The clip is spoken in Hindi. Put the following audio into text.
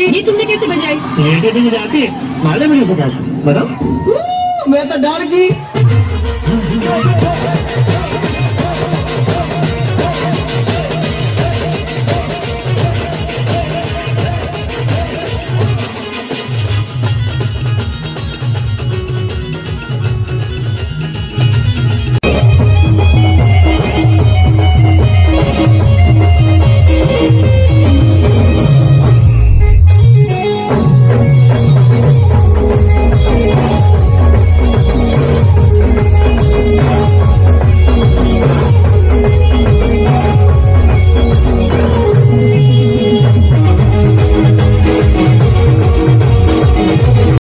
ये तुमने कैसे बजाई? ये भी बजाती है, माले में नहीं बजाती। बताओ। मैं तो डर गई।